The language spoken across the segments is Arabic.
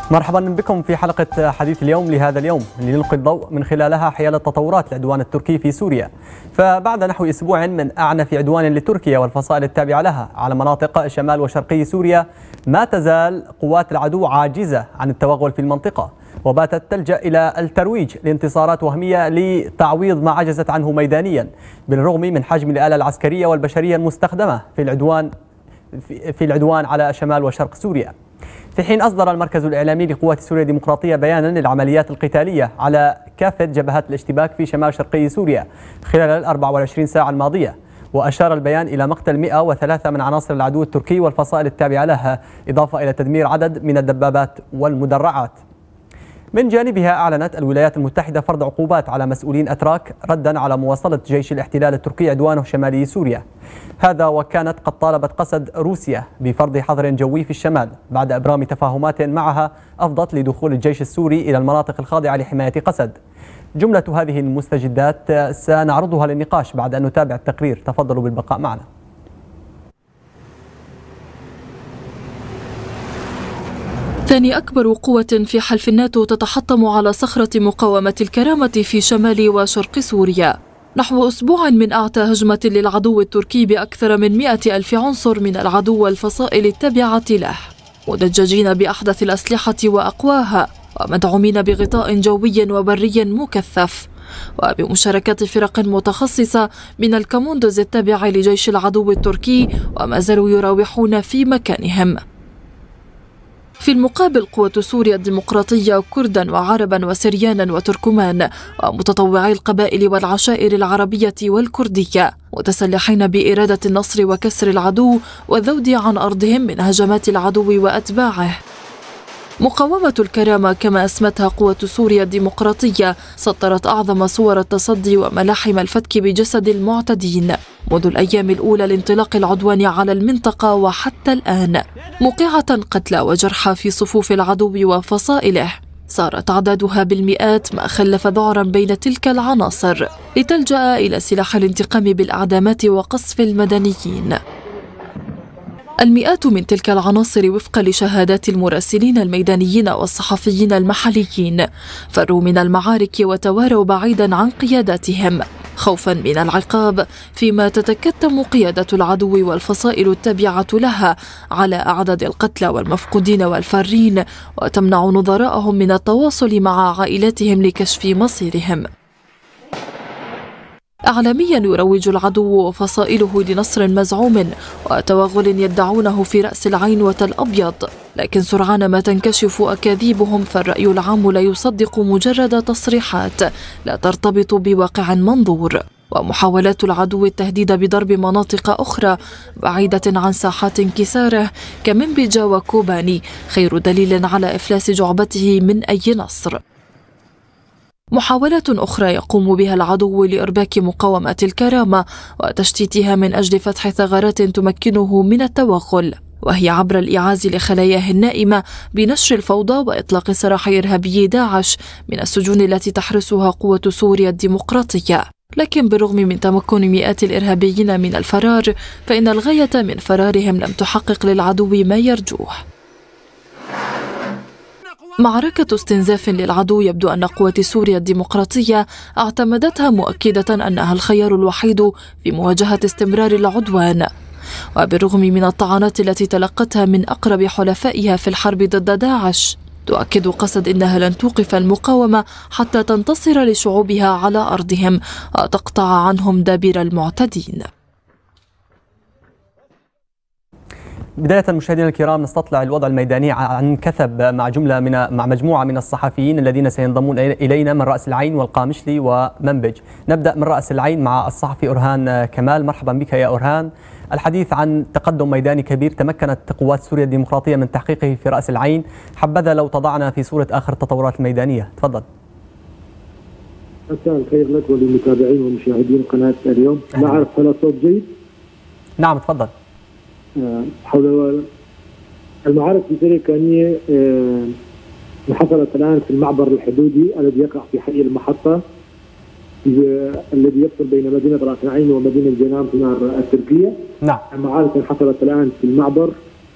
مرحبا بكم في حلقة حديث اليوم لهذا اليوم لنلقي الضوء من خلالها حيال تطورات العدوان التركي في سوريا. فبعد نحو أسبوع من أعنف عدوان لتركيا والفصائل التابعة لها على مناطق شمال وشرقي سوريا، ما تزال قوات العدو عاجزة عن التوغل في المنطقة، وباتت تلجأ إلى الترويج لانتصارات وهمية لتعويض ما عجزت عنه ميدانيا، بالرغم من حجم الآلة العسكرية والبشرية المستخدمة في العدوان على شمال وشرق سوريا. في حين أصدر المركز الإعلامي لقوات سوريا الديمقراطية بيانا للعمليات القتالية على كافة جبهات الاشتباك في شمال شرقي سوريا خلال ال 24 ساعة الماضية، وأشار البيان إلى مقتل 103 من عناصر العدو التركي والفصائل التابعة لها، إضافة إلى تدمير عدد من الدبابات والمدرعات. من جانبها أعلنت الولايات المتحدة فرض عقوبات على مسؤولين أتراك ردا على مواصلة جيش الاحتلال التركي عدوانه شمالي سوريا، هذا وكانت قد طالبت قسد روسيا بفرض حظر جوي في الشمال بعد إبرام تفاهمات معها أفضت لدخول الجيش السوري إلى المناطق الخاضعة لحماية قسد. جملة هذه المستجدات سنعرضها للنقاش بعد أن نتابع التقرير، تفضلوا بالبقاء معنا. ثاني أكبر قوة في حلف الناتو تتحطم على صخرة مقاومة الكرامة في شمال وشرق سوريا، نحو أسبوع من أعتى هجمة للعدو التركي بأكثر من 100,000 عنصر من العدو والفصائل التابعة له، مدججين بأحدث الأسلحة وأقواها، ومدعومين بغطاء جوي وبري مكثف، وبمشاركة فرق متخصصة من الكوموندوز التابعة لجيش العدو التركي، وما زالوا يراوحون في مكانهم. في المقابل قوة سوريا الديمقراطية كردا وعربا وسريانا وتركمان ومتطوعي القبائل والعشائر العربية والكردية، متسلحين بإرادة النصر وكسر العدو والذود عن أرضهم من هجمات العدو وأتباعه. مقاومة الكرامة كما أسمتها قوة سوريا الديمقراطية سطرت أعظم صور التصدي وملاحم الفتك بجسد المعتدين منذ الأيام الأولى لانطلاق العدوان على المنطقة وحتى الآن، موقعة قتلى وجرحى في صفوف العدو وفصائله صارت أعدادها بالمئات، ما خلف ذعرا بين تلك العناصر لتلجأ إلى سلاح الانتقام بالأعدامات وقصف المدنيين. المئات من تلك العناصر وفقا لشهادات المراسلين الميدانيين والصحفيين المحليين فروا من المعارك وتواروا بعيدا عن قياداتهم خوفا من العقاب، فيما تتكتم قيادة العدو والفصائل التابعة لها على أعداد القتلى والمفقودين والفارين، وتمنع نظراءهم من التواصل مع عائلاتهم لكشف مصيرهم. إعلاميا يروج العدو وفصائله لنصر مزعوم وتوغل يدعونه في رأس العين وتل أبيض، لكن سرعان ما تنكشف أكاذيبهم، فالرأي العام لا يصدق مجرد تصريحات لا ترتبط بواقع منظور، ومحاولات العدو التهديد بضرب مناطق أخرى بعيدة عن ساحات انكساره كمنبجة وكوباني خير دليل على إفلاس جعبته من أي نصر. محاولات أخرى يقوم بها العدو لإرباك مقاومة الكرامة وتشتيتها من أجل فتح ثغرات تمكنه من التوغل، وهي عبر الإعاز لخلاياه النائمة بنشر الفوضى وإطلاق سراح إرهابي داعش من السجون التي تحرسها قوة سوريا الديمقراطية. لكن بالرغم من تمكن مئات الإرهابيين من الفرار، فإن الغاية من فرارهم لم تحقق للعدو ما يرجوه. معركة استنزاف للعدو يبدو أن قوة سوريا الديمقراطية اعتمدتها، مؤكدة أنها الخيار الوحيد في مواجهة استمرار العدوان، وبالرغم من الطعنات التي تلقتها من أقرب حلفائها في الحرب ضد داعش، تؤكد قسد أنها لن توقف المقاومة حتى تنتصر لشعوبها على أرضهم وتقطع عنهم دابر المعتدين. بداية مشاهدينا الكرام، نستطلع الوضع الميداني عن كثب مع مجموعة من الصحفيين الذين سينضمون إلينا من رأس العين والقامشلي ومنبج. نبدأ من رأس العين مع الصحفي أرهان كمال. مرحبا بك يا أرهان. الحديث عن تقدم ميداني كبير تمكنت قوات سوريا الديمقراطية من تحقيقه في رأس العين، حبذا لو تضعنا في صورة آخر التطورات الميدانية، تفضل. مساء الخير لك وللمتابعين ومشاهدين قناة اليوم. لا أعرف هل الصوت جيد؟ نعم تفضل. حول المعارك في سوريا الكانية حصلت الآن في المعبر الحدودي الذي يقع في حي المحطة الذي يفصل بين مدينة رأس العين ومدينة جنام في النار التركية. نعم. المعارك حصلت الآن في المعبر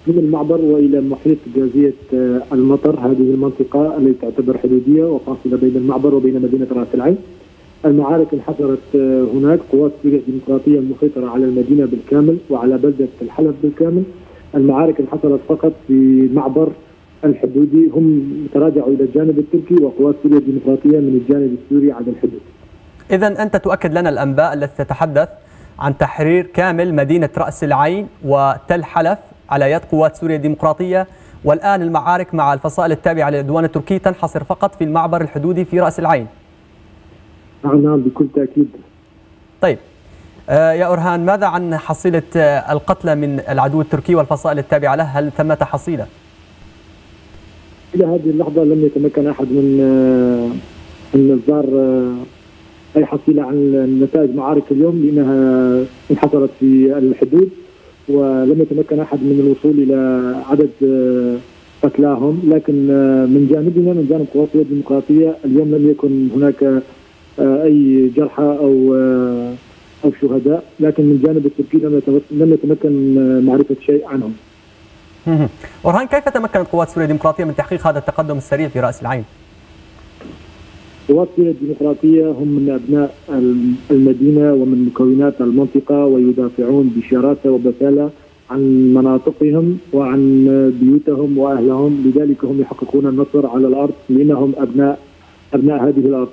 من المعبر والى محيط جازيه المطر. هذه المنطقه التي تعتبر حدوديه وفاصله بين المعبر وبين مدينه راس العين. المعارك انحصرت هناك. قوات سوريا الديمقراطيه مسيطره على المدينه بالكامل وعلى بلده الحلب بالكامل. المعارك انحصرت فقط في المعبر الحدودي، هم تراجعوا الى الجانب التركي وقوات سوريا الديمقراطيه من الجانب السوري على الحدود. إذا أنت تؤكد لنا الأنباء التي تتحدث عن تحرير كامل مدينة رأس العين وتل حلف على يد قوات سوريا الديمقراطية، والآن المعارك مع الفصائل التابعة للعدوان التركي تنحصر فقط في المعبر الحدودي في رأس العين. نعم بكل تأكيد. طيب يا أرهان، ماذا عن حصيلة القتلى من العدو التركي والفصائل التابعة له؟ هل ثمة حصيلة؟ إلى هذه اللحظة لم يتمكن أحد من إصدار أي حصيلة عن نتائج معارك اليوم، لأنها انحصرت في الحدود، ولم يتمكن أحد من الوصول إلى عدد قتلاهم. لكن من جانبنا، من جانب قوات الديمقراطية، اليوم لم يكن هناك أي جرحى أو شهداء، لكن من جانب التركي لم يتمكن معرفة شيء عنهم. أرهان، كيف تمكنت قوات سوريا الديمقراطية من تحقيق هذا التقدم السريع في رأس العين؟ قوات سوريا الديمقراطية هم من أبناء المدينة ومن مكونات المنطقة، ويدافعون بشراسة وبسالة عن مناطقهم وعن بيوتهم وأهلهم، لذلك هم يحققون النصر على الأرض لأنهم أبناء هذه الأرض.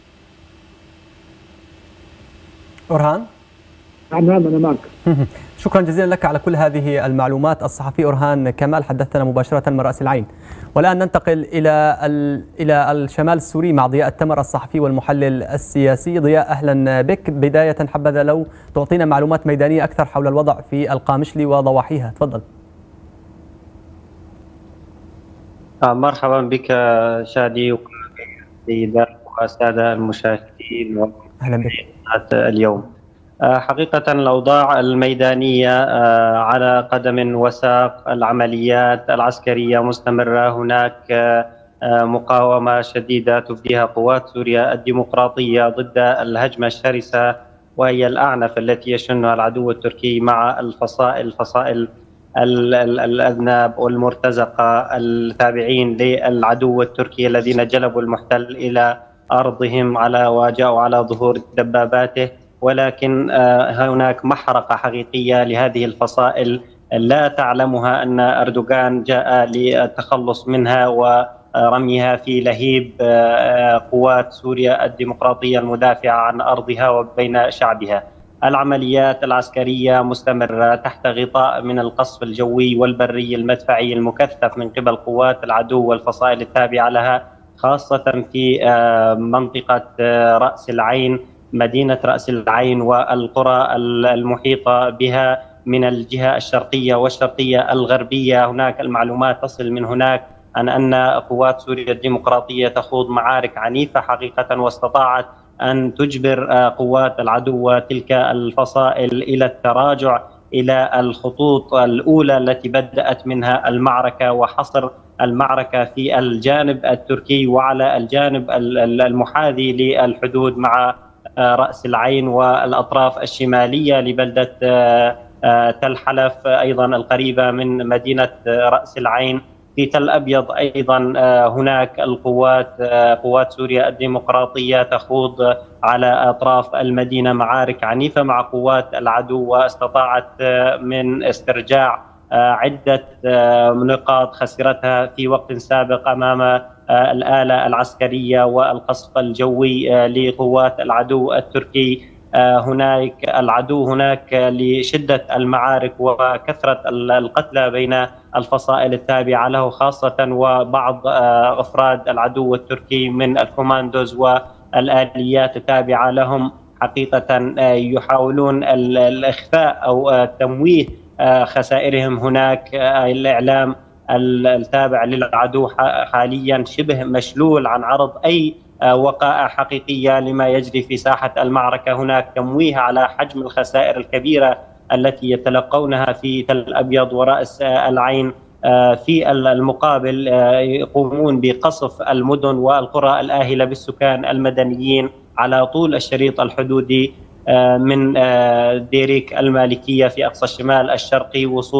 أرهان؟ نعم أنا معك. شكرا جزيلا لك على كل هذه المعلومات. الصحفي أرهان كمال حدثنا مباشرة من رأس العين. والآن ننتقل إلى الشمال السوري مع ضياء التمر الصحفي والمحلل السياسي. ضياء، أهلا بك. بداية حبذا لو تعطينا معلومات ميدانية أكثر حول الوضع في القامشلي وضواحيها، تفضل. مرحبا بك شادي والسادة المشاهدين. أهلا بك. اليوم حقيقة الأوضاع الميدانية على قدم وساق. العمليات العسكرية مستمرة. هناك مقاومة شديدة تفديها قوات سوريا الديمقراطية ضد الهجمة الشرسة وهي الأعنف التي يشنها العدو التركي مع الفصائل الأذناب والمرتزقة التابعين للعدو التركي الذين جلبوا المحتل إلى أرضهم وجاءوا على ظهور دباباته. ولكن هناك محرقة حقيقية لهذه الفصائل لا تعلمها أن أردوغان جاء للتخلص منها ورميها في لهيب قوات سوريا الديمقراطية المدافعة عن أرضها وبين شعبها. العمليات العسكرية مستمرة تحت غطاء من القصف الجوي والبري المدفعي المكثف من قبل قوات العدو والفصائل التابعة لها، خاصة في منطقة رأس العين، مدينة رأس العين والقرى المحيطة بها من الجهة الشرقية والشرقية الغربية. هناك المعلومات تصل من هناك عن أن قوات سوريا الديمقراطية تخوض معارك عنيفة حقيقة، واستطاعت أن تجبر قوات العدو تلك الفصائل إلى التراجع إلى الخطوط الأولى التي بدأت منها المعركة، وحصر المعركة في الجانب التركي وعلى الجانب المحاذي للحدود مع رأس العين والأطراف الشمالية لبلدة تل حلف أيضا القريبة من مدينة رأس العين. في تل أبيض أيضا هناك قوات سوريا الديمقراطية تخوض على أطراف المدينة معارك عنيفة مع قوات العدو، واستطاعت من استرجاع عدة نقاط خسرتها في وقت سابق أمام الآلة العسكرية والقصف الجوي لقوات العدو التركي. هناك العدو هناك لشدة المعارك وكثرة القتلى بين الفصائل التابعة له خاصة، وبعض أفراد العدو التركي من الكوماندوز والآليات التابعة لهم حقيقة يحاولون الإخفاء أو تمويه خسائرهم هناك. الإعلام التابع للعدو حاليا شبه مشلول عن عرض أي وقائع حقيقية لما يجري في ساحة المعركة. هناك تمويه على حجم الخسائر الكبيرة التي يتلقونها في تل أبيض ورأس العين. في المقابل يقومون بقصف المدن والقرى الآهلة بالسكان المدنيين على طول الشريط الحدودي من ديريك المالكية في أقصى الشمال الشرقي وصولا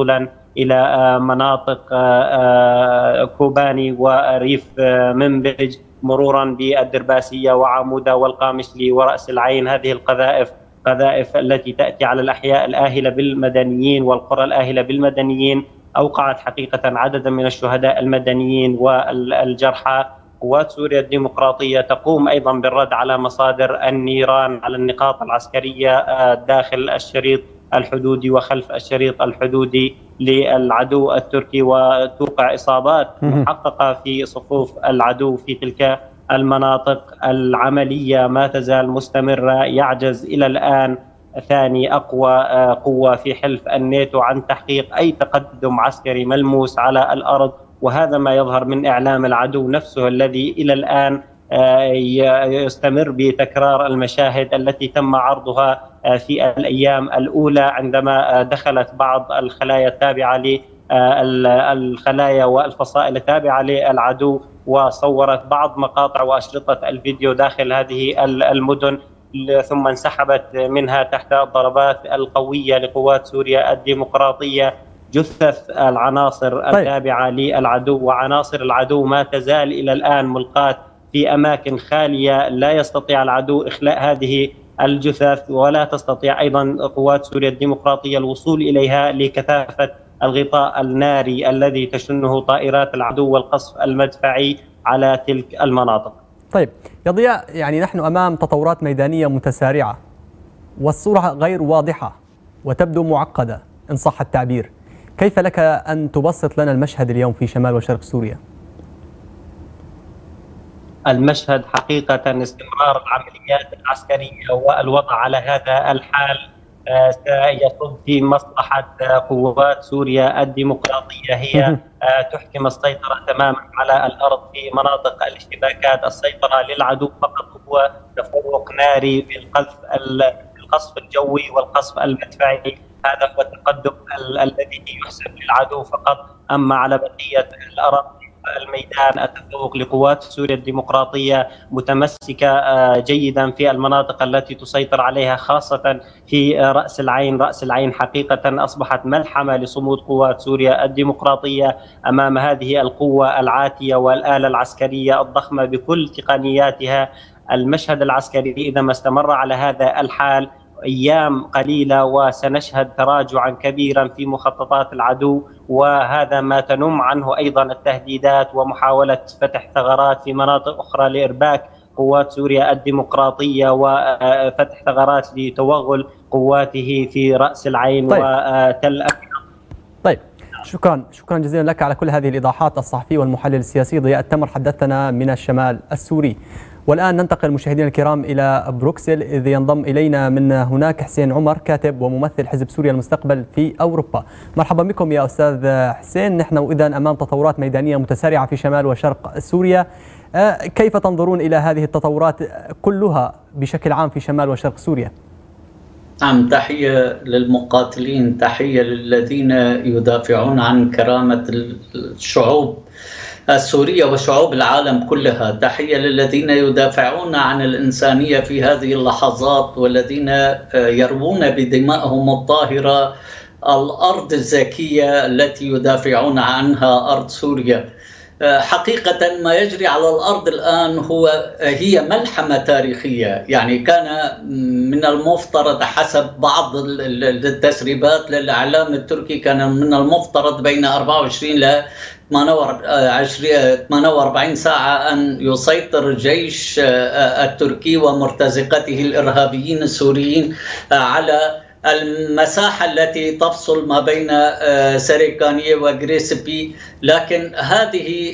إلى مناطق كوباني وريف منبج مرورا بالدرباسية وعمودة والقامشلي ورأس العين. هذه القذائف التي تأتي على الأحياء الآهلة بالمدنيين والقرى الآهلة بالمدنيين أوقعت حقيقة عددا من الشهداء المدنيين والجرحى. قوات سوريا الديمقراطية تقوم أيضا بالرد على مصادر النيران على النقاط العسكرية داخل الشريط الحدودي وخلف الشريط الحدودي للعدو التركي، وتوقع إصابات محققة في صفوف العدو في تلك المناطق. العملية ما تزال مستمرة. يعجز إلى الآن ثاني أقوى قوة في حلف الناتو عن تحقيق أي تقدم عسكري ملموس على الأرض، وهذا ما يظهر من إعلام العدو نفسه الذي إلى الآن يستمر بتكرار المشاهد التي تم عرضها في الأيام الأولى عندما دخلت بعض الخلايا التابعة للخلايا والفصائل التابعة للعدو وصورت بعض مقاطع وأشرطة الفيديو داخل هذه المدن، ثم انسحبت منها تحت الضربات القوية لقوات سوريا الديمقراطية. جثث العناصر التابعة للعدو وعناصر العدو ما تزال إلى الآن ملقاة في أماكن خالية، لا يستطيع العدو إخلاء هذه الجثث، ولا تستطيع أيضا قوات سوريا الديمقراطية الوصول إليها لكثافة الغطاء الناري الذي تشنه طائرات العدو والقصف المدفعي على تلك المناطق. طيب يا ضياء، يعني نحن أمام تطورات ميدانية متسارعة والصورة غير واضحة وتبدو معقدة إن صح التعبير. كيف لك أن تبسط لنا المشهد اليوم في شمال وشرق سوريا؟ المشهد حقيقة استمرار العمليات العسكرية والوضع على هذا الحال سيصب في مصلحة قوات سوريا الديمقراطية. هي تحكم السيطرة تماما على الأرض في مناطق الاشتباكات. السيطرة للعدو فقط هو تفوق ناري بالقصف الجوي والقصف المدفعي، هذا هو التقدم الذي يحسب للعدو فقط. أما على بقية الأراضي الميدان التفوق لقوات سوريا الديمقراطية متمسكة جيدا في المناطق التي تسيطر عليها، خاصة في رأس العين. رأس العين حقيقة أصبحت ملحمة لصمود قوات سوريا الديمقراطية أمام هذه القوة العاتية والآلة العسكرية الضخمة بكل تقنياتها. المشهد العسكري إذا ما استمر على هذا الحال أيام قليلة وسنشهد تراجعا كبيرا في مخططات العدو، وهذا ما تنم عنه أيضا التهديدات ومحاولة فتح ثغرات في مناطق أخرى لإرباك قوات سوريا الديمقراطية وفتح ثغرات لتوغل قواته في رأس العين وتل أبيض. طيب شكرا جزيلا لك على كل هذه الإيضاحات. الصحفي والمحلل السياسي ضياء التمر حدثنا من الشمال السوري. والآن ننتقل مشاهدينا الكرام إلى بروكسل، إذ ينضم إلينا من هناك حسين عمر، كاتب وممثل حزب سوريا المستقبل في أوروبا. مرحبا بكم يا أستاذ حسين. نحن إذن أمام تطورات ميدانية متسارعة في شمال وشرق سوريا، كيف تنظرون إلى هذه التطورات كلها بشكل عام في شمال وشرق سوريا؟ نعم، تحية للمقاتلين، تحية للذين يدافعون عن كرامة الشعوب السورية وشعوب العالم كلها، تحية للذين يدافعون عن الإنسانية في هذه اللحظات والذين يروون بدمائهم الطاهرة الأرض الزكية التي يدافعون عنها أرض سوريا. حقيقة ما يجري على الأرض الآن هي ملحمة تاريخية. يعني كان من المفترض حسب بعض التسريبات للإعلام التركي كان من المفترض بين 24 ل 48 ساعة أن يسيطر الجيش التركي ومرتزقته الإرهابيين السوريين على المساحة التي تفصل ما بين سريكانية وغريسبي، لكن هذه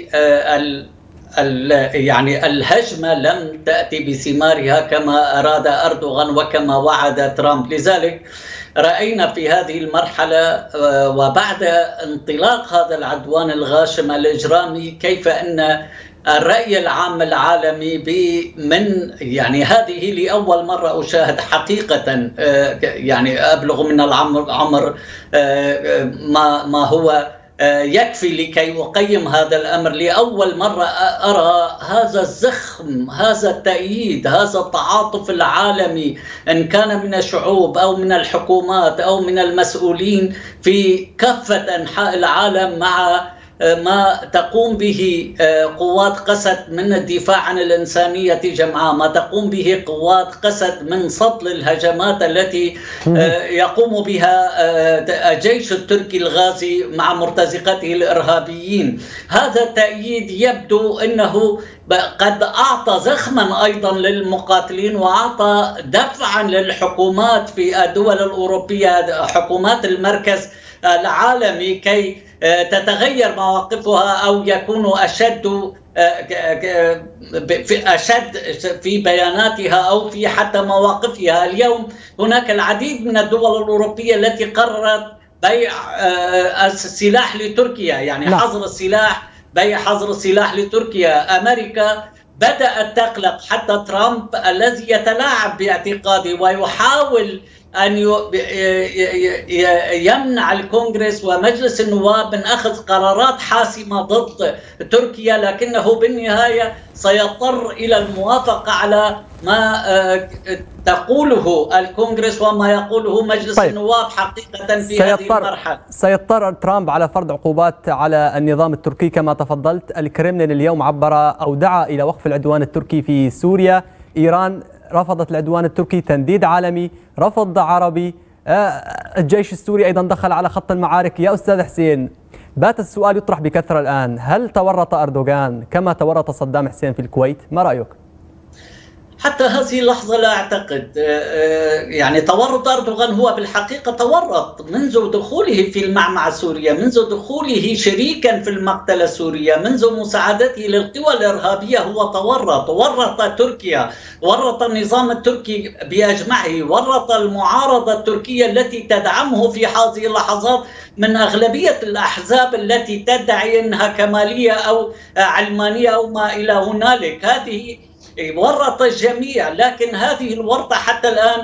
يعني الهجمة لم تأتي بثمارها كما أراد أردوغان وكما وعد ترامب. لذلك رأينا في هذه المرحلة وبعد انطلاق هذا العدوان الغاشم الإجرامي كيف أن الرأي العام العالمي يعني هذه لأول مرة أشاهد حقيقة، يعني أبلغ من العمر ما هو يكفي لكي أقيم هذا الأمر. لأول مرة أرى هذا الزخم، هذا التأييد، هذا التعاطف العالمي، إن كان من الشعوب أو من الحكومات أو من المسؤولين في كافة أنحاء العالم مع ما تقوم به قوات قسد من الدفاع عن الإنسانية جمعاء، ما تقوم به قوات قسد من صد الهجمات التي يقوم بها الجيش التركي الغازي مع مرتزقته الإرهابيين. هذا التأييد يبدو أنه قد أعطى زخما أيضا للمقاتلين، وأعطى دفعا للحكومات في الدول الأوروبية، حكومات المركز العالمي، كي تتغير مواقفها أو يكونوا أشد في بياناتها أو في حتى مواقفها. اليوم هناك العديد من الدول الأوروبية التي قررت بيع السلاح لتركيا، يعني حظر السلاح، بيع حظر السلاح لتركيا. أمريكا بدأت تقلق، حتى ترامب الذي يتلاعب باعتقادي ويحاول أن يمنع الكونغرس ومجلس النواب من أخذ قرارات حاسمة ضد تركيا، لكنه بالنهاية سيضطر إلى الموافقة على ما تقوله الكونغرس وما يقوله مجلس النواب حقيقة في هذه المرحلة. سيضطر ترامب على فرض عقوبات على النظام التركي كما تفضلت. الكرملين اليوم عبر أو دعا إلى وقف العدوان التركي في سوريا. إيران رفضت العدوان التركي، تنديد عالمي، رفض عربي. الجيش السوري أيضا دخل على خط المعارك. يا أستاذ حسين، بات السؤال يطرح بكثرة الآن: هل تورط أردوغان كما تورط صدام حسين في الكويت؟ ما رأيك؟ حتى هذه اللحظة لا أعتقد. يعني تورط أردوغان هو بالحقيقة تورط منذ دخوله في المعمعة السورية، منذ دخوله شريكا في المقتلة السورية، منذ مساعدته للقوى الإرهابية. هو ورط تركيا، ورط النظام التركي بأجمعه، ورط المعارضة التركية التي تدعمه في هذه اللحظات من أغلبية الأحزاب التي تدعي أنها كمالية أو علمانية أو ما إلى هنالك. هذه ورط الجميع، لكن هذه الورطة حتى الآن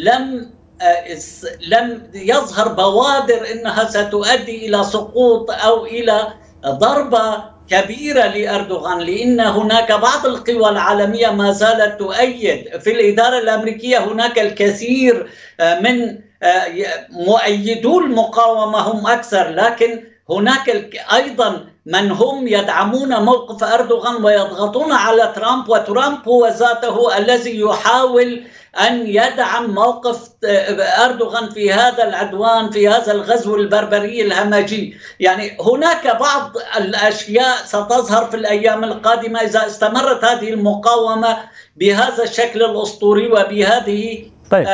لم يظهر بوادر أنها ستؤدي إلى سقوط أو إلى ضربة كبيرة لأردوغان، لأن هناك بعض القوى العالمية ما زالت تؤيد. في الإدارة الأمريكية هناك الكثير من مؤيدو المقاومة هم أكثر، لكن هناك أيضا من هم يدعمون موقف أردوغان ويضغطون على ترامب، وترامب هو ذاته الذي يحاول أن يدعم موقف أردوغان في هذا العدوان، في هذا الغزو البربري الهمجي. يعني هناك بعض الأشياء ستظهر في الأيام القادمة إذا استمرت هذه المقاومة بهذا الشكل الأسطوري وبهذه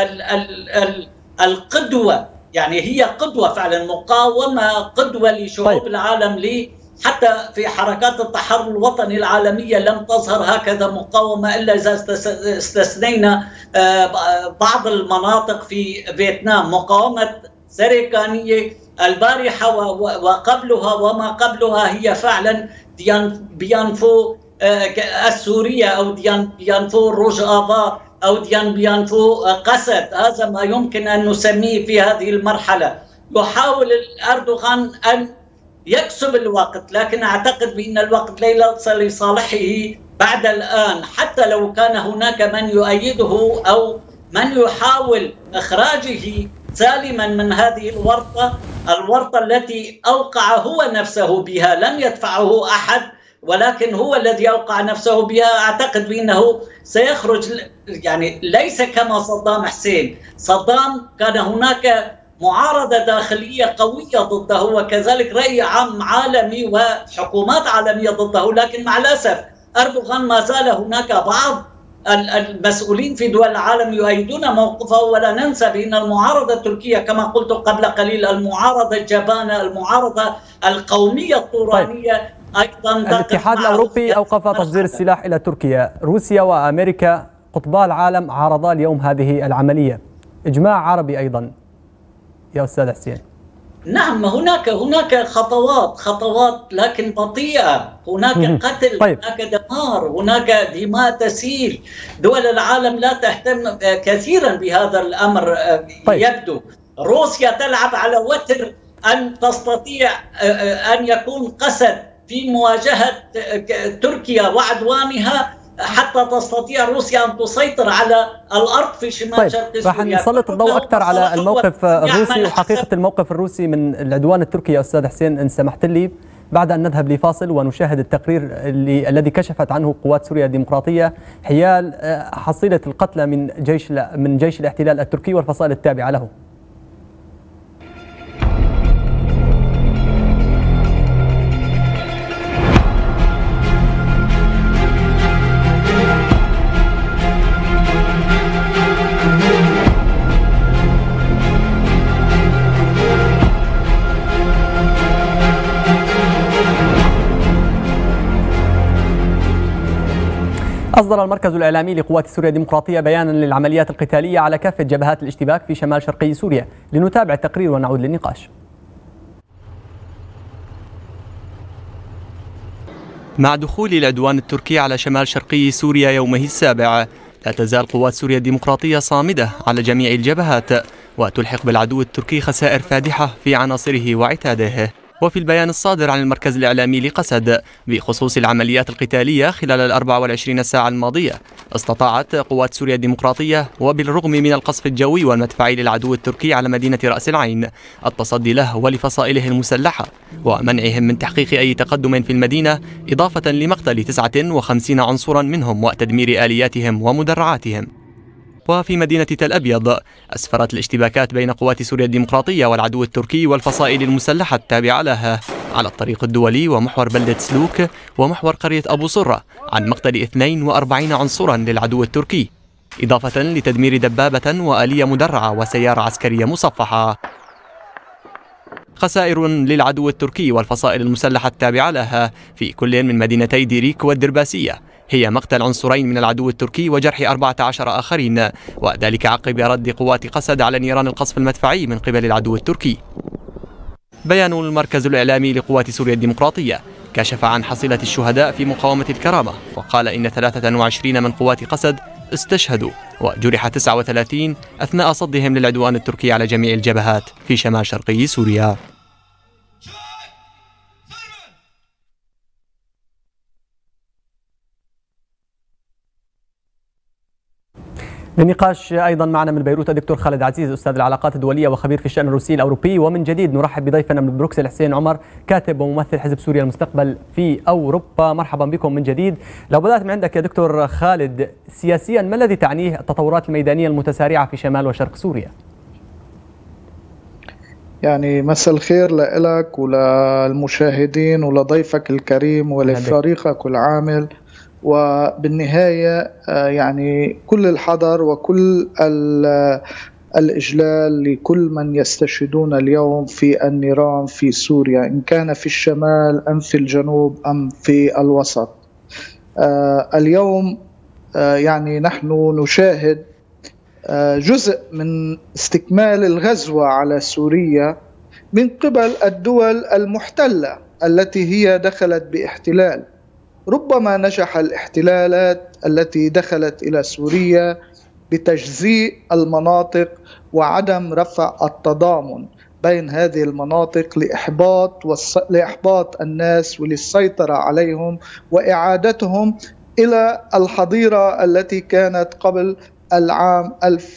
القدوة. يعني هي قدوة فعلا، مقاومة قدوة لشعوب العالم. حتى في حركات التحرر الوطني العالمية لم تظهر هكذا مقاومة إلا إذا استثنينا بعض المناطق في فيتنام. مقاومة سريكانية البارحة وقبلها وما قبلها هي فعلا بيانفو السورية أو بيانفو روجافا أو بيانفو قسد. هذا ما يمكن أن نسميه في هذه المرحلة. يحاول أردوغان أن يكسب الوقت، لكن أعتقد بأن الوقت ليس لصالحه بعد الآن. حتى لو كان هناك من يؤيده أو من يحاول إخراجه سالما من هذه الورطة التي أوقع هو نفسه بها، لم يدفعه أحد ولكن هو الذي أوقع نفسه بها. أعتقد بأنه سيخرج، يعني ليس كما صدام حسين. صدام كان هناك معارضة داخلية قوية ضده وكذلك رأي عام عالمي وحكومات عالمية ضده، لكن مع الأسف أردوغان ما زال هناك بعض المسؤولين في دول العالم يؤيدون موقفه. ولا ننسى بأن المعارضة التركية كما قلت قبل قليل، المعارضة الجبانة، المعارضة القومية الطورانية أيضا. الاتحاد الأوروبي أوقف تصدير السلاح إلى تركيا. روسيا وأمريكا قطبا العالم عارضا اليوم هذه العملية. إجماع عربي أيضا يا أستاذ حسين. نعم، هناك خطوات لكن بطيئة. هناك قتل، هناك دمار، هناك دماء تسيل. دول العالم لا تهتم كثيرا بهذا الأمر. يبدو روسيا تلعب على وتر أن تستطيع أن يكون قسد في مواجهة تركيا وعدوانها حتى تستطيع روسيا أن تسيطر على الأرض في شمال شرق سوريا. راح نسلط الضوء أكثر على الموقف الروسي وحقيقة الموقف الروسي من العدوان التركي يا أستاذ حسين إن سمحت لي، بعد أن نذهب لفاصل ونشاهد التقرير الذي كشفت عنه قوات سوريا الديمقراطية حيال حصيلة القتلى من جيش الاحتلال التركي والفصائل التابعة له. أصدر المركز الإعلامي لقوات سوريا الديمقراطية بيانا للعمليات القتالية على كافة جبهات الاشتباك في شمال شرقي سوريا. لنتابع التقرير ونعود للنقاش. مع دخول العدوان التركي على شمال شرقي سوريا يومه السابع، لا تزال قوات سوريا الديمقراطية صامدة على جميع الجبهات، وتلحق بالعدو التركي خسائر فادحة في عناصره وعتاده. وفي البيان الصادر عن المركز الإعلامي لقسد بخصوص العمليات القتالية خلال 24 ساعة الماضية، استطاعت قوات سوريا الديمقراطية وبالرغم من القصف الجوي والمدفعي للعدو التركي على مدينة رأس العين التصدي له ولفصائله المسلحة ومنعهم من تحقيق أي تقدم في المدينة، إضافة لمقتل 59 عنصرا منهم وتدمير آلياتهم ومدرعاتهم. وفي مدينة تل أبيض أسفرت الاشتباكات بين قوات سوريا الديمقراطية والعدو التركي والفصائل المسلحة التابعة لها على الطريق الدولي ومحور بلدة سلوك ومحور قرية أبو صرة عن مقتل 42 عنصرا للعدو التركي، إضافة لتدمير دبابة وآلية مدرعة وسيارة عسكرية مصفحة. خسائر للعدو التركي والفصائل المسلحة التابعة لها في كل من مدينتي ديريك والدرباسية هي مقتل عنصرين من العدو التركي وجرح 14 آخرين، وذلك عقب رد قوات قسد على نيران القصف المدفعي من قبل العدو التركي. بيان المركز الإعلامي لقوات سوريا الديمقراطية كشف عن حصيلة الشهداء في مقاومة الكرامة، وقال إن 23 من قوات قسد استشهدوا وجرح 39 أثناء صدهم للعدوان التركي على جميع الجبهات في شمال شرقي سوريا. للنقاش أيضا معنا من بيروت الدكتور خالد عزيز أستاذ العلاقات الدولية وخبير في الشأن الروسي الأوروبي. ومن جديد نرحب بضيفنا من بروكسل حسين عمر كاتب وممثل حزب سوريا المستقبل في أوروبا. مرحبا بكم من جديد. لو بدأت من عندك يا دكتور خالد، سياسيا ما الذي تعنيه التطورات الميدانية المتسارعة في شمال وشرق سوريا؟ يعني مساء الخير لك وللمشاهدين ولضيفك الكريم ولفريقك العامل. وبالنهاية يعني كل الحذر وكل الإجلال لكل من يستشهدون اليوم في النيران في سوريا، إن كان في الشمال أم في الجنوب أم في الوسط. اليوم يعني نحن نشاهد جزء من استكمال الغزو على سوريا من قبل الدول المحتلة التي هي دخلت باحتلال. ربما نجح الاحتلالات التي دخلت إلى سوريا بتجزيء المناطق وعدم رفع التضامن بين هذه المناطق لإحباط الناس وللسيطرة عليهم وإعادتهم إلى الحضيرة التي كانت قبل العام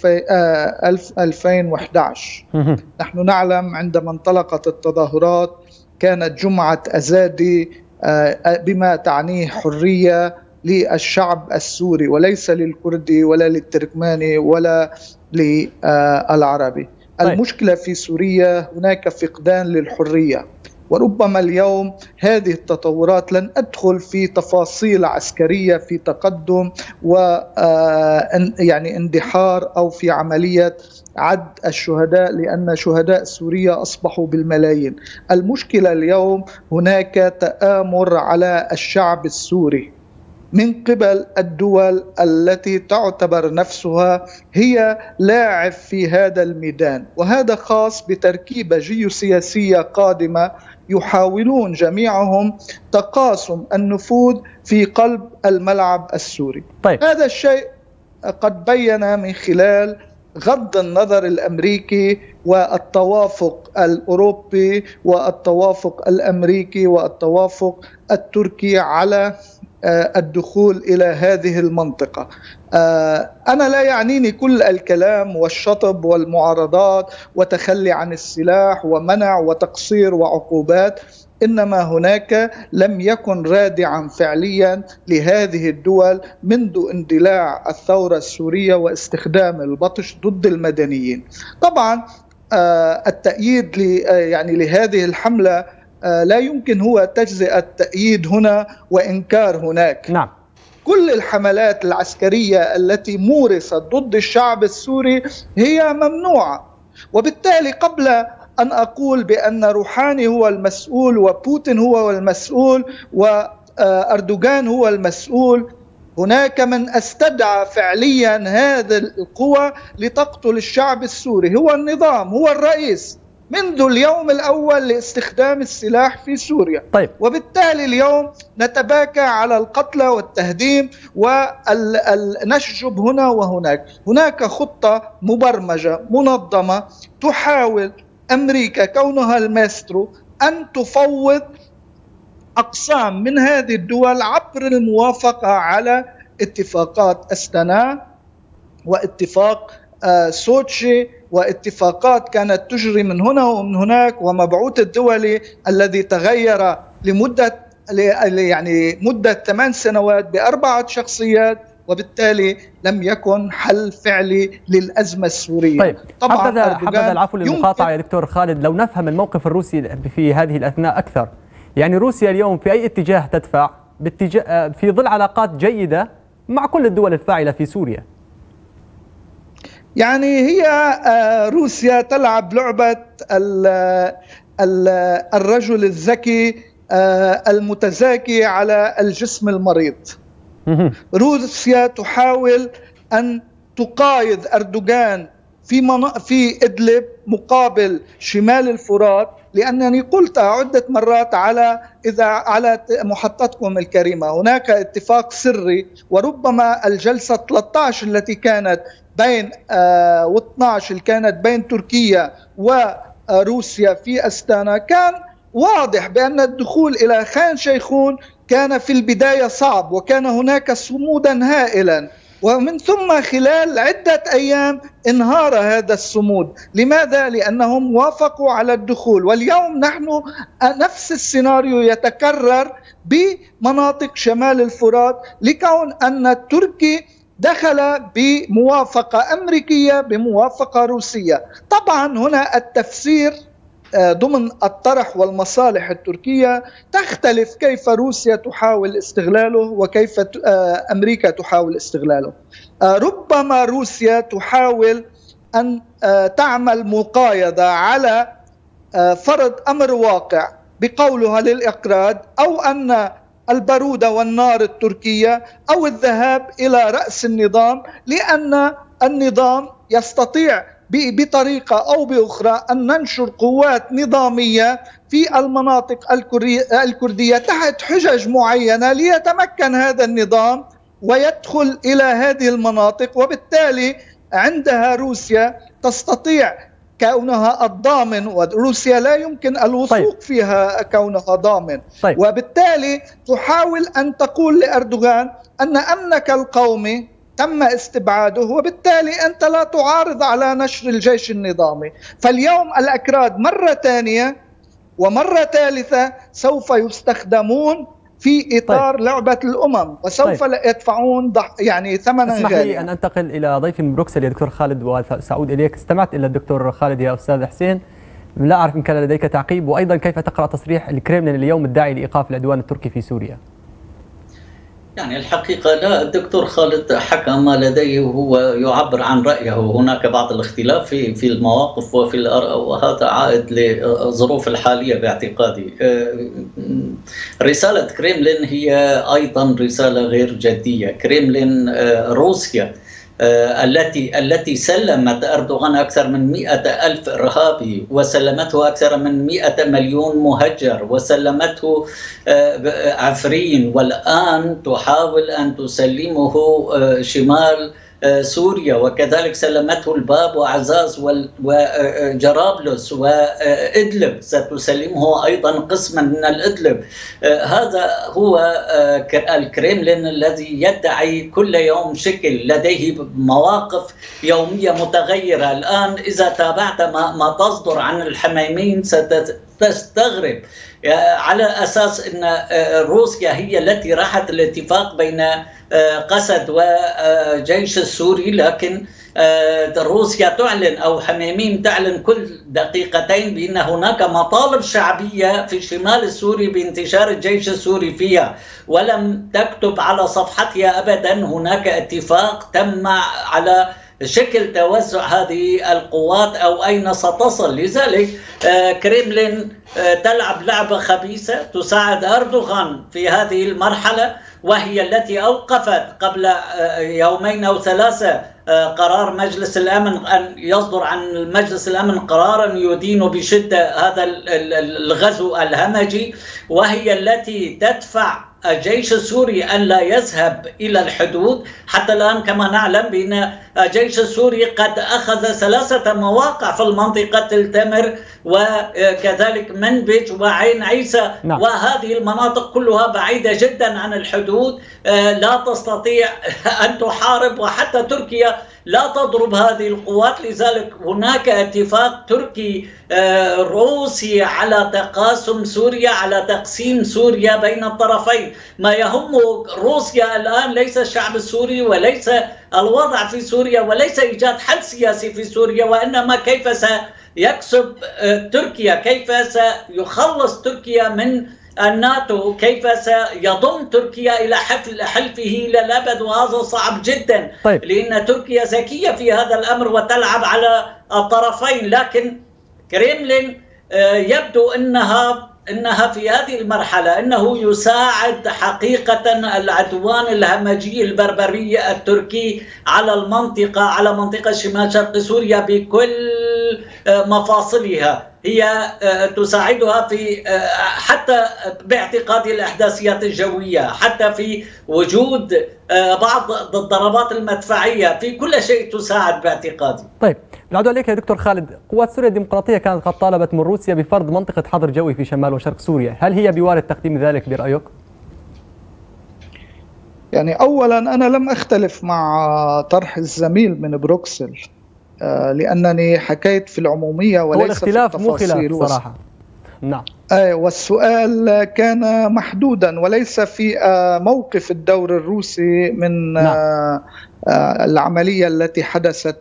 2011. نحن نعلم عندما انطلقت التظاهرات كانت جمعة أزادي بما تعنيه حرية للشعب السوري وليس للكردي ولا للتركماني ولا للعربي. المشكلة في سوريا هناك فقدان للحرية، وربما اليوم هذه التطورات لن أدخل في تفاصيل عسكرية في تقدم يعني اندحار أو في عملية عد الشهداء، لأن شهداء سوريا أصبحوا بالملايين. المشكلة اليوم هناك تآمر على الشعب السوري من قبل الدول التي تعتبر نفسها هي لاعب في هذا الميدان، وهذا خاص بتركيبة جيوسياسية قادمة يحاولون جميعهم تقاسم النفوذ في قلب الملعب السوري. طيب. هذا الشيء قد بين من خلال غض النظر الأمريكي والتوافق الأوروبي والتوافق الأمريكي والتوافق التركي على الدخول إلى هذه المنطقة. أنا لا يعنيني كل الكلام والشطب والمعارضات وتخلي عن السلاح ومنع وتقصير وعقوبات، إنما هناك لم يكن رادعا فعليا لهذه الدول منذ اندلاع الثورة السورية واستخدام البطش ضد المدنيين. طبعا التأييد لهذه الحملة لا يمكن هو تجزئة التأييد هنا وإنكار هناك. نعم. كل الحملات العسكرية التي مورست ضد الشعب السوري هي ممنوعة، وبالتالي قبل أن أقول بأن روحاني هو المسؤول وبوتين هو المسؤول وأردوغان هو المسؤول، هناك من استدعى فعليا هذه القوى لتقتل الشعب السوري، هو النظام، هو الرئيس منذ اليوم الأول لاستخدام السلاح في سوريا. طيب. وبالتالي اليوم نتباكى على القتل والتهديم ونشجب هنا وهناك. هناك خطة مبرمجة منظمة تحاول أمريكا كونها الماسترو أن تفوض أقسام من هذه الدول عبر الموافقة على اتفاقات أستانا واتفاق سوتشي واتفاقات كانت تجري من هنا ومن هناك، ومبعوث الدولي الذي تغير مدة 8 سنوات ب4 شخصيات، وبالتالي لم يكن حل فعلي للأزمة السورية. طيب. طبعا حبذا العفو للمقاطعة يا دكتور خالد، لو نفهم الموقف الروسي في هذه الأثناء أكثر، يعني روسيا اليوم في أي اتجاه تدفع في ظل علاقات جيدة مع كل الدول الفاعلة في سوريا؟ يعني هي روسيا تلعب لعبة الرجل الذكي المتزاكي على الجسم المريض. روسيا تحاول أن تقايض أردوغان في إدلب مقابل شمال الفرات، لأنني قلت عدة مرات على محطتكم الكريمة هناك اتفاق سري، وربما الجلسة 13 التي كانت بين و12 اللي كانت بين تركيا وروسيا في أستانا كان واضح بأن الدخول إلى خان شيخون كان في البداية صعب، وكان هناك صمودا هائلا، ومن ثم خلال عدة أيام انهار هذا الصمود. لماذا؟ لأنهم وافقوا على الدخول، واليوم نحن نفس السيناريو يتكرر بمناطق شمال الفرات، لكون أن التركي دخل بموافقة أمريكية بموافقة روسية. طبعا هنا التفسير ضمن الطرح والمصالح التركية تختلف، كيف روسيا تحاول استغلاله وكيف أمريكا تحاول استغلاله. ربما روسيا تحاول أن تعمل مقايضة على فرض أمر واقع بقولها للإقراض، أو أن البرودة والنار التركية، أو الذهاب إلى رأس النظام، لأن النظام يستطيع بطريقة أو بأخرى أن ننشر قوات نظامية في المناطق الكردية تحت حجج معينة ليتمكن هذا النظام ويدخل إلى هذه المناطق، وبالتالي عندها روسيا تستطيع كونها الضامن، وروسيا لا يمكن الوثوق فيها كونها ضامن. وبالتالي تحاول أن تقول لأردوغان أن أمنك القومي تم استبعاده، وبالتالي أنت لا تعارض على نشر الجيش النظامي. فاليوم الأكراد مرة ثانية ومرة ثالثة سوف يستخدمون في إطار لعبة الأمم، وسوف يدفعون ثمنا غاليا. اسمح لي أن أنتقل إلى ضيفي من بروكسل يا دكتور خالد، وسأعود إليك. استمعت إلى الدكتور خالد يا أستاذ حسين، لا أعرف إن كان لديك تعقيب، وأيضا كيف تقرأ تصريح الكريملين اليوم الداعي لإيقاف العدوان التركي في سوريا؟ يعني الحقيقة لا، الدكتور خالد حكى ما لديه وهو يعبر عن رأيه. هناك بعض الاختلاف في المواقف وفي الآراء، وهذا عائد للظروف الحالية باعتقادي. رسالة كريملين هي أيضا رسالة غير جدية. كريملين روسيا التي سلمت أردوغان أكثر من 100,000 إرهابي، وسلمته أكثر من 100 مليون مهجر، وسلمته عفرين، والآن تحاول أن تسلمه شمال سوريا، وكذلك سلمته الباب وعزاز وجرابلس وإدلب، ستسلمه أيضا قسما من الإدلب. هذا هو الكريملين الذي يدعي كل يوم شكل، لديه مواقف يومية متغيرة. الآن إذا تابعت ما تصدر عن الحميمين ستستغرب، على أساس أن روسيا هي التي راحت الاتفاق بين قسد وجيش السوري، لكن روسيا تعلن أو حميميم تعلن كل دقيقتين بأن هناك مطالب شعبية في الشمال السوري بانتشار الجيش السوري فيها، ولم تكتب على صفحتها أبدا هناك اتفاق تم على شكل توزع هذه القوات أو أين ستصل. لذلك كريملين تلعب لعبة خبيثة تساعد أردوغان في هذه المرحلة، وهي التي أوقفت قبل يومين أو ثلاثة قرار مجلس الأمن، أن يصدر عن مجلس الأمن قرارا يدين بشدة هذا الغزو الهمجي، وهي التي تدفع الجيش السوري أن لا يذهب إلى الحدود. حتى الآن كما نعلم بأن الجيش السوري قد أخذ 3 مواقع في المنطقة التمر وكذلك منبج وعين عيسى، وهذه المناطق كلها بعيدة جدا عن الحدود، لا تستطيع أن تحارب، وحتى تركيا لا تضرب هذه القوات. لذلك هناك اتفاق تركي روسي على تقاسم سوريا، على تقسيم سوريا بين الطرفين. ما يهم روسيا الآن ليس الشعب السوري وليس الوضع في سوريا وليس إيجاد حل سياسي في سوريا، وإنما كيف سيكسب تركيا، كيف سيخلص تركيا من الناتو، كيف سيضم تركيا إلى حلفه إلى الأبد، وهذا صعب جدا. لأن تركيا ذكية في هذا الأمر وتلعب على الطرفين، لكن كريملين يبدو أنها في هذه المرحلة أنه يساعد حقيقة العدوان الهمجي البربري التركي على منطقة شمال شرق سوريا بكل مفاصلها. هي تساعدها في حتى باعتقاد الإحداثيات الجوية، حتى في وجود بعض الضربات المدفعية، في كل شيء تساعد باعتقادي. طيب، العودة عليك يا دكتور خالد. قوات سوريا الديمقراطية كانت قد طالبت من روسيا بفرض منطقة حظر جوي في شمال وشرق سوريا، هل هي بوارد تقديم ذلك برأيك؟ يعني أولا أنا لم أختلف مع طرح الزميل من بروكسل، لأنني حكيت في العمومية وليس في التفاصيل. مو خلاف صراحة. نعم. والسؤال كان محدودا وليس في موقف الدور الروسي من العملية التي حدثت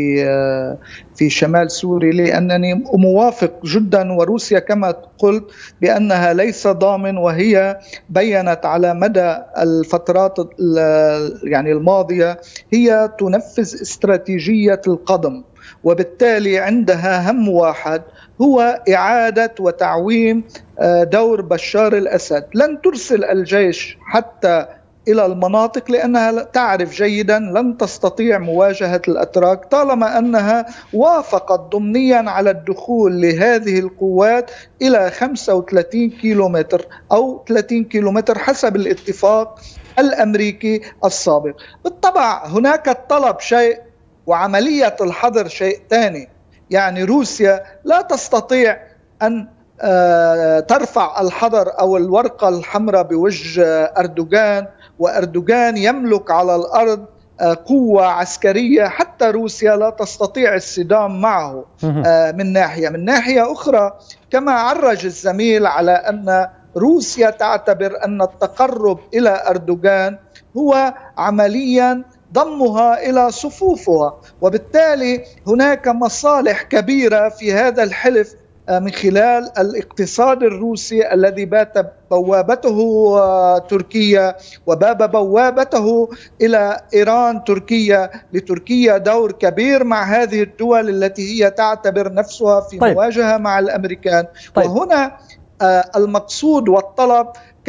في شمال سوريا، لأنني موافق جدا، وروسيا كما قلت بأنها ليس ضامن، وهي بيّنت على مدى الفترات يعني الماضية هي تنفذ استراتيجية القدم، وبالتالي عندها هم واحد هو إعادة وتعويم دور بشار الأسد. لن ترسل الجيش حتى إلى المناطق لأنها تعرف جيدا لن تستطيع مواجهة الأتراك طالما أنها وافقت ضمنيا على الدخول لهذه القوات إلى 35 كيلومتر أو 30 كيلومتر حسب الاتفاق الأمريكي السابق. بالطبع هناك الطلب شيء وعملية الحظر شيء ثاني. يعني روسيا لا تستطيع أن ترفع الحظر أو الورقة الحمراء بوجه أردوغان، وأردوغان يملك على الأرض قوة عسكرية حتى روسيا لا تستطيع الصدام معه. من ناحية أخرى كما عرج الزميل على أن روسيا تعتبر أن التقرب إلى أردوغان هو عمليا ضمها إلى صفوفها، وبالتالي هناك مصالح كبيرة في هذا الحلف من خلال الاقتصاد الروسي الذي بات بوابته تركيا وباب بوابته إلى إيران تركيا، لتركيا دور كبير مع هذه الدول التي هي تعتبر نفسها في مواجهة مع الأمريكان. وهنا المقصود والطلب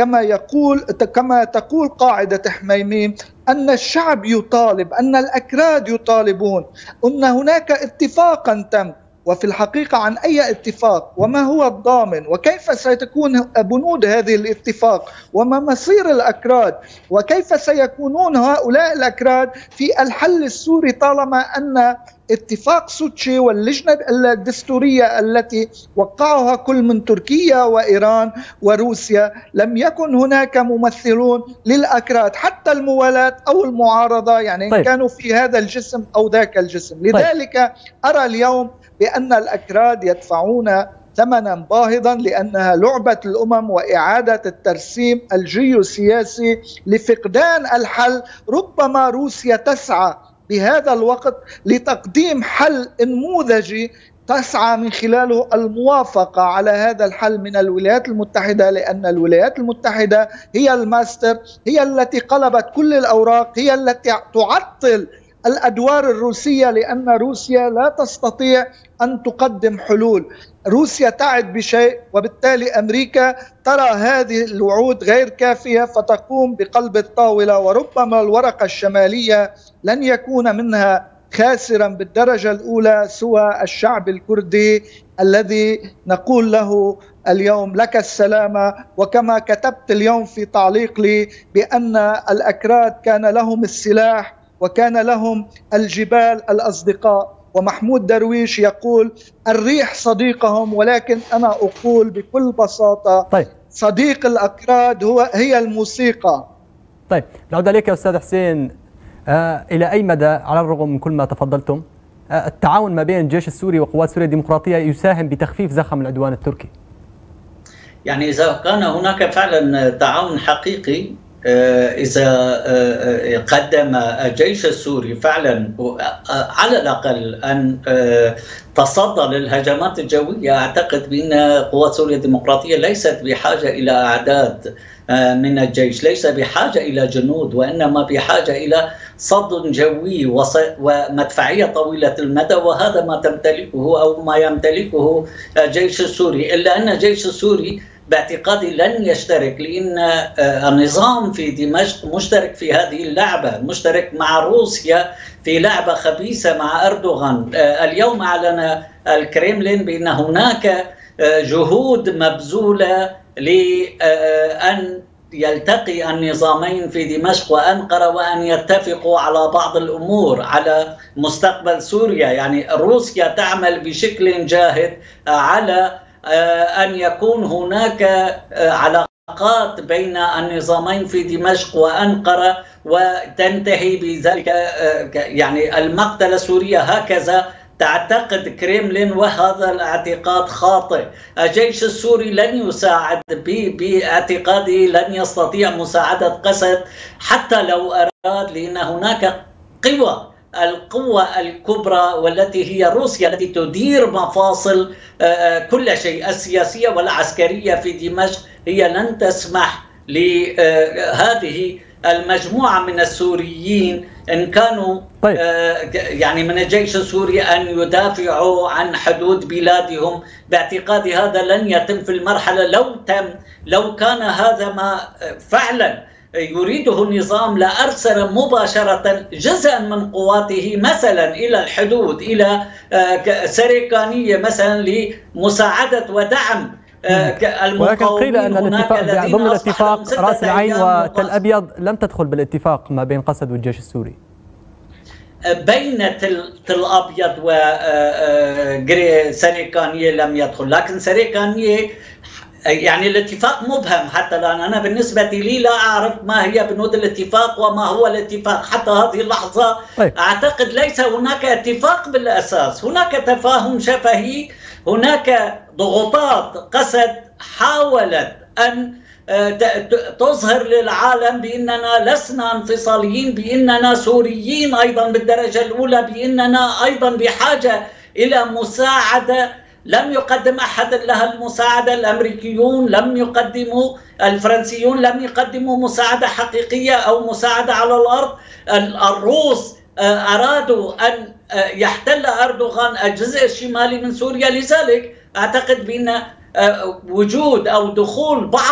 كما تقول قاعدة حميميم أن الشعب يطالب، أن الأكراد يطالبون، أن هناك اتفاقا تم وفي الحقيقة عن أي اتفاق وما هو الضامن وكيف ستكون بنود هذه الاتفاق وما مصير الأكراد وكيف سيكونون هؤلاء الأكراد في الحل السوري طالما أن اتفاق سوتشي واللجنة الدستورية التي وقعها كل من تركيا وإيران وروسيا لم يكن هناك ممثلون للأكراد حتى الموالاة أو المعارضة، يعني طيب. كانوا في هذا الجسم أو ذاك الجسم. لذلك أرى اليوم بأن الأكراد يدفعون ثمنا باهظا لأنها لعبة الأمم وإعادة الترسيم الجيوسياسي لفقدان الحل. ربما روسيا تسعى بهذا الوقت لتقديم حل نموذجي تسعى من خلاله الموافقة على هذا الحل من الولايات المتحدة، لأن الولايات المتحدة هي الماستر، هي التي قلبت كل الأوراق، هي التي تعطل الأدوار الروسية، لأن روسيا لا تستطيع أن تقدم حلول. روسيا تعد بشيء وبالتالي أمريكا ترى هذه الوعود غير كافية فتقوم بقلب الطاولة، وربما الورقة الشمالية لن يكون منها خاسرا بالدرجة الأولى سوى الشعب الكردي الذي نقول له اليوم لك السلامة. وكما كتبت اليوم في تعليق لي بأن الأكراد كان لهم السلاح وكان لهم الجبال الأصدقاء، ومحمود درويش يقول الريح صديقهم، ولكن أنا أقول بكل بساطة طيب. صديق الأكراد هي الموسيقى. طيب نعود عليك يا أستاذ حسين، إلى أي مدى على الرغم من كل ما تفضلتم التعاون ما بين الجيش السوري وقوات سوريا الديمقراطية يساهم بتخفيف زخم العدوان التركي؟ يعني إذا كان هناك فعلا تعاون حقيقي، إذا قدم الجيش السوري فعلا على الأقل أن تصدى للهجمات الجوية، أعتقد بأن قوات سوريا الديمقراطية ليست بحاجة إلى أعداد من الجيش، ليس بحاجة إلى جنود، وإنما بحاجة إلى صد جوي ومدفعية طويلة المدى، وهذا ما تمتلكه أو ما يمتلكه الجيش السوري. إلا أن الجيش السوري باعتقادي لن يشترك، لأن النظام في دمشق مشترك في هذه اللعبة، مشترك مع روسيا في لعبة خبيثة مع أردوغان. اليوم أعلن الكريملين بأن هناك جهود مبذولة لأن يلتقي النظامين في دمشق وأنقرة وأن يتفقوا على بعض الأمور على مستقبل سوريا. يعني روسيا تعمل بشكل جاهد على أن يكون هناك علاقات بين النظامين في دمشق وأنقرة وتنتهي بذلك يعني المقتلة السورية. هكذا تعتقد كريملين، وهذا الاعتقاد خاطئ. الجيش السوري لن يساعد، باعتقادي لن يستطيع مساعدة قسد حتى لو أراد، لأن هناك القوة الكبرى والتي هي روسيا التي تدير مفاصل كل شيء، السياسية والعسكرية في دمشق، هي لن تسمح لهذه المجموعة من السوريين إن كانوا طيب. يعني من الجيش السوري أن يدافعوا عن حدود بلادهم. باعتقادي هذا لن يتم في المرحلة. لو كان هذا ما فعلا يريده النظام لأرسل مباشرة جزءا من قواته مثلا إلى الحدود، إلى سريكانية مثلا لمساعدة ودعم المقاومين. ولكن قيل أن الاتفاق ضمن الاتفاق رأس العين وتل أبيض لم تدخل بالاتفاق ما بين قسد والجيش السوري. بين تل أبيض وسريكانية لم يدخل، لكن سريكانية يعني الاتفاق مبهم حتى الآن. أنا بالنسبة لي لا أعرف ما هي بنود الاتفاق وما هو الاتفاق حتى هذه اللحظة. أعتقد ليس هناك اتفاق بالأساس، هناك تفاهم شفهي، هناك ضغوطات. قسد حاولت أن تظهر للعالم بأننا لسنا انفصاليين، بأننا سوريين أيضا بالدرجة الأولى، بأننا أيضا بحاجة إلى مساعدة. لم يقدم أحد لها المساعدة، الأمريكيون لم يقدموا، الفرنسيون لم يقدموا مساعدة حقيقية أو مساعدة على الأرض. الروس أرادوا أن يحتل أردوغان الجزء الشمالي من سوريا، لذلك أعتقد بأن وجود أو دخول بعض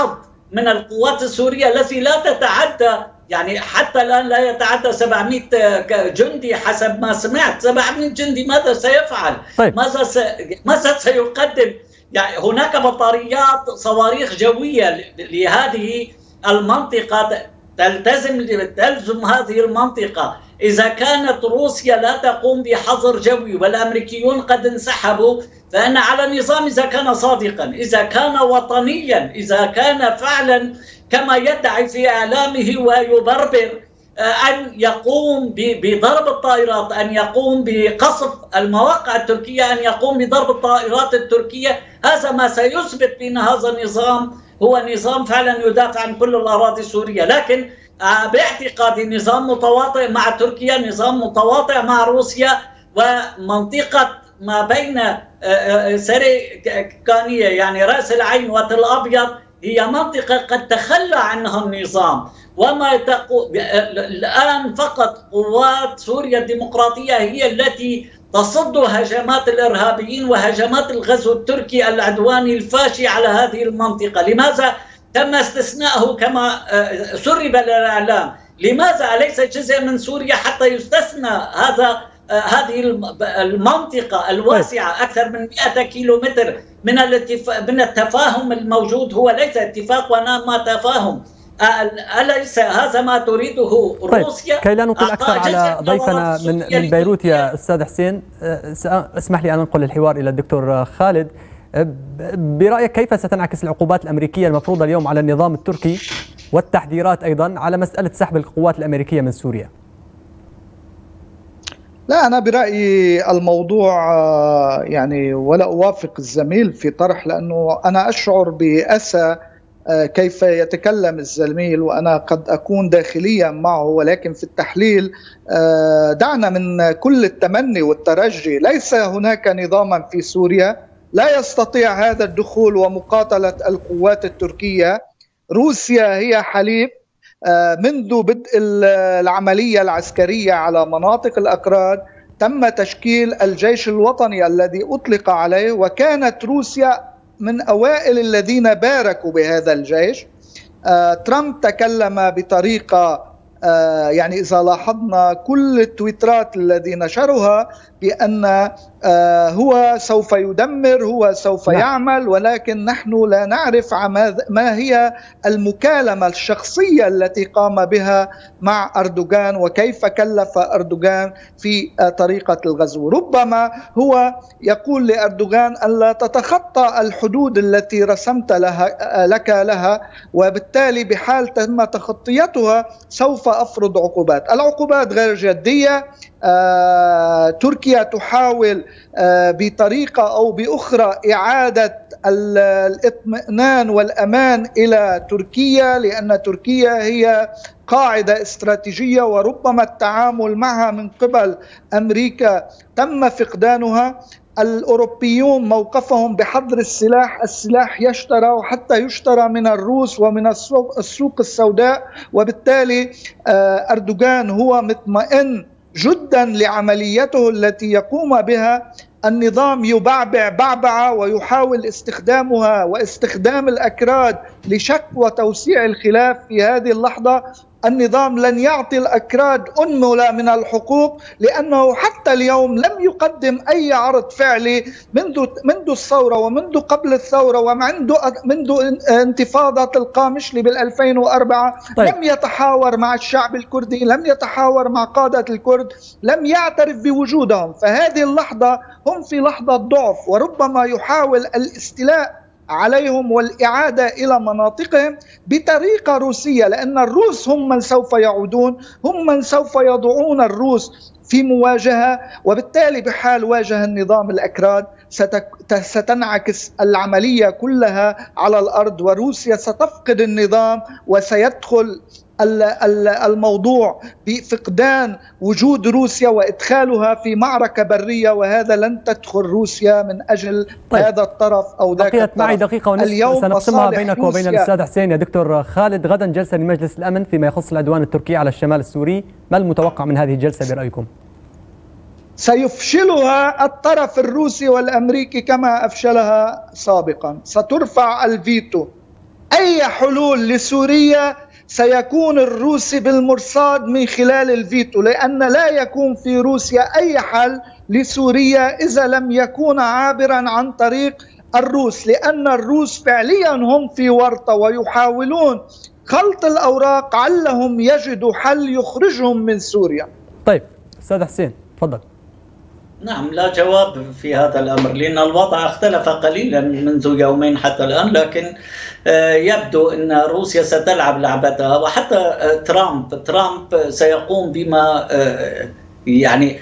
من القوات السورية التي لا تتعدى، يعني حتى الآن لا يتعدى 700 جندي حسب ما سمعت. 700 جندي ماذا سيفعل؟ طيب. ماذا سيقدم؟ يعني هناك بطاريات صواريخ جوية لهذه المنطقة تلزم هذه المنطقة. إذا كانت روسيا لا تقوم بحظر جوي والأمريكيون قد انسحبوا، فإن على النظام إذا كان صادقا، إذا كان وطنيا، إذا كان فعلا كما يدعي في إعلامه ويبرر، أن يقوم بضرب الطائرات، أن يقوم بقصف المواقع التركية، أن يقوم بضرب الطائرات التركية، هذا ما سيثبت بأن هذا النظام هو نظام فعلا يدافع عن كل الأراضي السورية. لكن باعتقادي نظام متواطئ مع تركيا، نظام متواطئ مع روسيا، ومنطقة ما بين سريكانية يعني رأس العين وتل أبيض هي منطقة قد تخلى عنها النظام. وما الآن فقط قوات سوريا الديمقراطية هي التي تصد هجمات الإرهابيين وهجمات الغزو التركي العدواني الفاشي على هذه المنطقة. لماذا تم استثناءه كما سرب للإعلام؟ لماذا أليس جزء من سوريا حتى يستثنى هذه المنطقة الواسعة أكثر من 100 كيلومتر من التفاهم الموجود؟ هو ليس اتفاق وإنما تفاهم. أليس هذا ما تريده روسيا؟ طيب. كي لا نطيل أكثر على ضيفنا من بيروت يا أستاذ حسين، اسمح لي أن أنقل الحوار إلى الدكتور خالد. برأيك كيف ستنعكس العقوبات الأمريكية المفروضة اليوم على النظام التركي والتحذيرات أيضا على مسألة سحب القوات الأمريكية من سوريا؟ لا، أنا برأيي الموضوع يعني ولا أوافق الزميل في طرح، لأنه أنا أشعر بأسى كيف يتكلم الزميل، وأنا قد أكون داخليا معه، ولكن في التحليل دعنا من كل التمني والترجي. ليس هناك نظاما في سوريا لا يستطيع هذا الدخول ومقاتلة القوات التركية. روسيا هي حليف منذ بدء العملية العسكرية على مناطق الأكراد. تم تشكيل الجيش الوطني الذي أطلق عليه، وكانت روسيا من أوائل الذين باركوا بهذا الجيش. ترامب تكلم بطريقة يعني إذا لاحظنا كل التويترات الذي نشرها بأن هو سوف يدمر، هو سوف يعمل، ولكن نحن لا نعرف ما هي المكالمة الشخصية التي قام بها مع أردوغان وكيف كلف أردوغان في طريقة الغزو. ربما هو يقول لأردوغان أن لا تتخطى الحدود التي رسمت لها، وبالتالي بحال تم تخطيتها سوف أفرض عقوبات. العقوبات غير جدية. تركيا تحاول بطريقة أو بأخرى إعادة الاطمئنان والأمان إلى تركيا، لأن تركيا هي قاعدة استراتيجية، وربما التعامل معها من قبل أمريكا تم فقدانها. الأوروبيون موقفهم بحظر السلاح يشترى، وحتى يشترى من الروس ومن السوق السوداء، وبالتالي أردوغان هو مطمئن جدا لعمليته التي يقوم بها. النظام يبعبع بعبعة ويحاول استخدامها واستخدام الأكراد لشك وتوسيع الخلاف. في هذه اللحظة النظام لن يعطي الأكراد أنملة من الحقوق، لأنه حتى اليوم لم يقدم أي عرض فعلي منذ الثورة ومنذ قبل الثورة ومنذ انتفاضة القامشلي بال2004. طيب. لم يتحاور مع الشعب الكردي، لم يتحاور مع قادة الكرد، لم يعترف بوجودهم. فهذه اللحظة هم في لحظة ضعف، وربما يحاول الاستيلاء عليهم والإعادة إلى مناطقهم بطريقة روسية، لأن الروس هم من سوف يعودون، هم من سوف يضعون الروس في مواجهة. وبالتالي بحال واجه النظام الأكراد ستنعكس العملية كلها على الأرض، وروسيا ستفقد النظام وسيدخل الموضوع بفقدان وجود روسيا وإدخالها في معركة برية، وهذا لن تدخل روسيا من أجل هذا الطرف أو ذاك الطرف. بقيت معي دقيقة ونصف سنقسمها بينك وبين الأستاذ حسين. يا دكتور خالد، غدا جلسة لمجلس الأمن فيما يخص العدوان التركي على الشمال السوري، ما المتوقع من هذه الجلسة برأيكم؟ سيفشلها الطرف الروسي والأمريكي كما أفشلها سابقا. سترفع الفيتو أي حلول لسوريا سيكون الروسي بالمرصاد من خلال الفيتو، لأن لا يكون في روسيا أي حل لسوريا إذا لم يكون عابرا عن طريق الروس، لأن الروس فعليا هم في ورطة ويحاولون خلط الأوراق علهم يجدوا حل يخرجهم من سوريا. طيب أستاذ حسين تفضل. نعم، لا جواب في هذا الأمر لأن الوضع اختلف قليلا منذ يومين حتى الآن، لكن يبدو أن روسيا ستلعب لعبتها، وحتى ترامب سيقوم بما يعني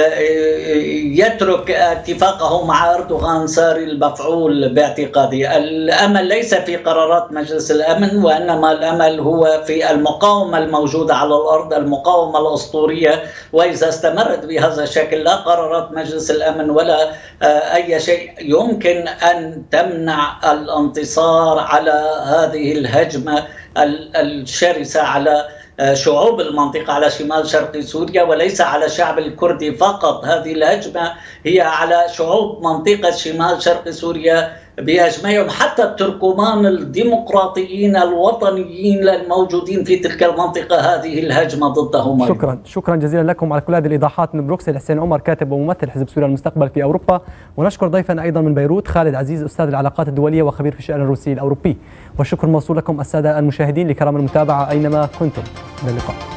يترك اتفاقه مع أردوغان ساري المفعول باعتقادي. الأمل ليس في قرارات مجلس الأمن، وإنما الأمل هو في المقاومة الموجودة على الأرض، المقاومة الأسطورية. وإذا استمرت بهذا الشكل لا قرارات مجلس الأمن ولا أي شيء يمكن أن تمنع الانتصار على هذه الهجمة الشرسة على شعوب المنطقة، على شمال شرق سوريا، وليس على الشعب الكردي فقط. هذه الهجمة هي على شعوب منطقة شمال شرق سوريا بأجمعهم، حتى التركمان الديمقراطيين الوطنيين الموجودين في تلك المنطقة هذه الهجمة ضدهم. شكرا جزيلا لكم على كل هذه الإيضاحات من بروكسل. حسين عمر كاتب وممثل حزب سوريا المستقبل في أوروبا، ونشكر ضيفنا أيضا من بيروت خالد عزيز أستاذ العلاقات الدولية وخبير في الشأن الروسي الأوروبي. والشكر موصول لكم السادة المشاهدين لكرام المتابعة أينما كنتم. إلى اللقاء.